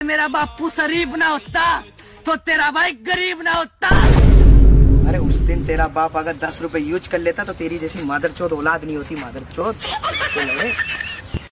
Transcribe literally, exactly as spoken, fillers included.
मेरा बापू शरीफ ना होता तो तेरा भाई गरीब ना होता। अरे उस दिन तेरा बाप अगर दस रुपए यूज कर लेता तो तेरी जैसी मादरचोद औलाद नहीं होती। मादरचोद